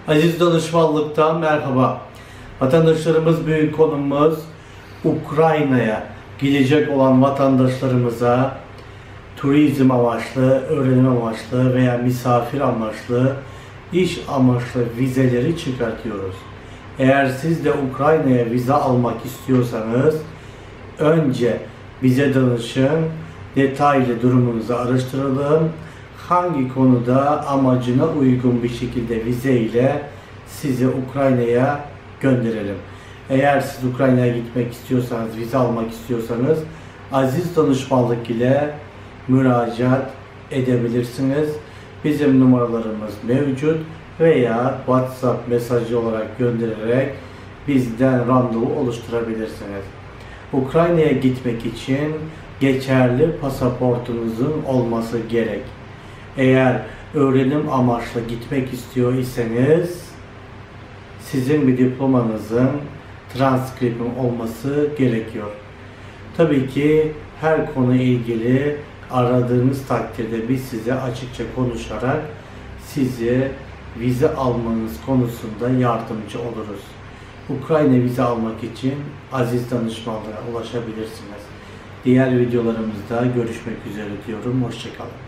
Aziz Danışmanlık'tan merhaba. Vatandaşlarımız, büyük konumuz Ukrayna'ya gidecek olan vatandaşlarımıza turizm amaçlı, öğrenim amaçlı veya misafir amaçlı, iş amaçlı vizeleri çıkartıyoruz. Eğer siz de Ukrayna'ya vize almak istiyorsanız önce bize danışın, detaylı durumunuzu araştıralım. Hangi konuda amacına uygun bir şekilde vize ile sizi Ukrayna'ya gönderelim. Eğer siz Ukrayna'ya gitmek istiyorsanız, vize almak istiyorsanız Aziz Danışmanlık ile müracaat edebilirsiniz. Bizim numaralarımız mevcut veya WhatsApp mesajı olarak göndererek bizden randevu oluşturabilirsiniz. Ukrayna'ya gitmek için geçerli pasaportunuzun olması gerek. Eğer öğrenim amaçlı gitmek istiyor iseniz sizin bir diplomanızın transkriptin olması gerekiyor. Tabii ki her konu ilgili aradığınız takdirde biz size açıkça konuşarak sizi vize almanız konusunda yardımcı oluruz. Ukrayna vize almak için Aziz Danışmanlığa ulaşabilirsiniz. Diğer videolarımızda görüşmek üzere diyorum. Hoşça kalın.